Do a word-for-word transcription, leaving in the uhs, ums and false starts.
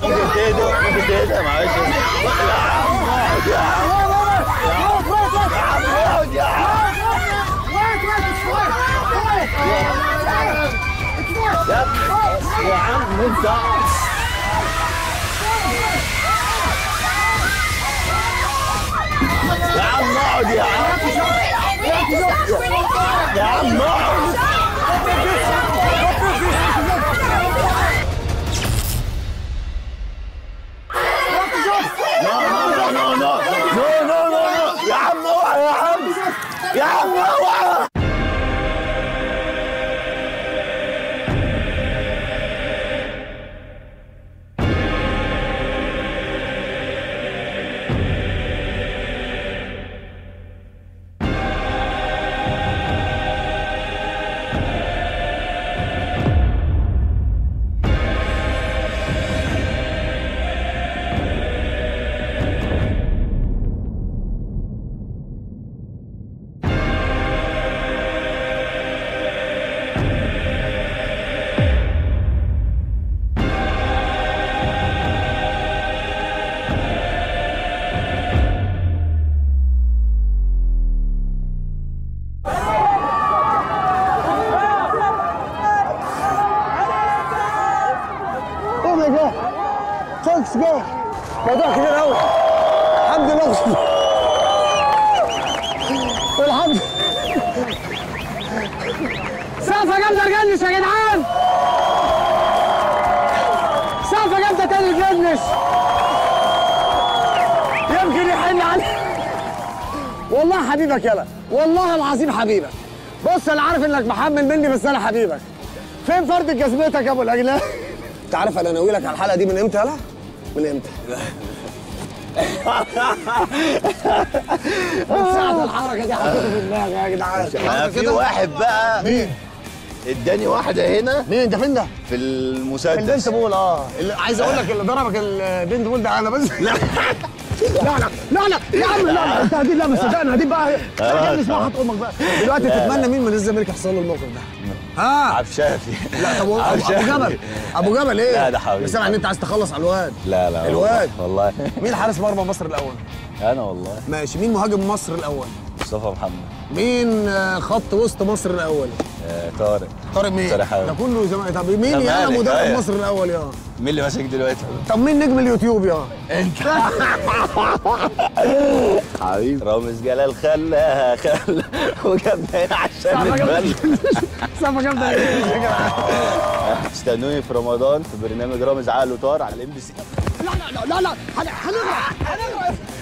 ممكن تهدى ممكن تهدى معلش. يا عم اقعد يا عم. يا عم انت يا عم اقعد يا عم. يا عم اقعد. لا لا لا لا لا لا لا يا عم اوعى يا عم. يا عم اوعى. فوكس جو موضوع كبير قوي. الحمد لله والحمد. سقفة جامدة تجنش يا جدعان. سقفة جامدة تاني تجنش. يمكن يحن عليك. والله حبيبك يلا، والله العظيم حبيبك. بص انا عارف انك محمل مني بس انا حبيبك. فين فرد جزمتك يا ابو الاجناد؟ انت عارف انا ناوي لك على الحلقه دي من امتى يلا؟ من امتى؟ من ساعة الحركة دي حطيته في دماغي يا جدعان. في واحد بقى مين؟ اداني واحدة هنا. مين ده فين ده؟ في المسدس. البنت بول اه اللي عايز اقول لك اللي ضربك البنت بول ده انا بس. لا لا لا لا لا يا عم لا لا انت هديب. لا بس صدقني هديب بقى. لا مش راحت امك بقى. دلوقتي تتمنى مين من الزمالك يحصل له الموقف ده؟ ها؟ عبد الشافي. لا طب ابو جبل. ابو جبل ايه؟ لا ده حبيبي. بس سامع ان انت عايز تخلص على الواد. لا لا الواد والله. مين حارس مرمى مصر الاول؟ انا والله. ماشي. مين مهاجم مصر الاول؟ مصطفى محمد. مين خط وسط مصر الاول؟ آه طارق. طارق مين؟ طارق حاوي. ده كله زمان. طب مين يا مدرب مصر الاول يا؟ مين اللي ماسك دلوقتي؟ طب مين نجم اليوتيوب يا؟ انت. حبيبي رامز جلال خلاها خلا وجابنا هنا عشان نتبلى. سقفة جامدة. استنوني في رمضان في برنامج رامز عقل وطار على الام بي سي. لا لا لا لا هنغرق هنغرق